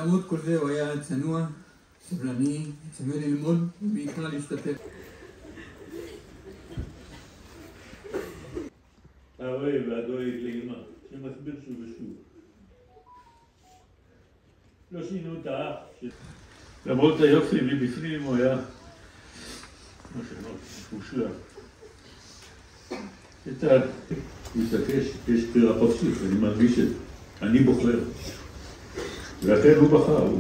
למרות כל זה הוא היה צנוע, סבלני, צמא ללמוד ובעיקר להשתתף. האוהב והדואג לאמא, שמסביר שוב ושוב. לא שינו את האח. למרות היופי מבפנים הוא היה, מה שאמרת, מושלם. הוא התעקש, יש בחירה חופשית, אני מרגיש את זה. אני בוחר. ואכן הוא בחר.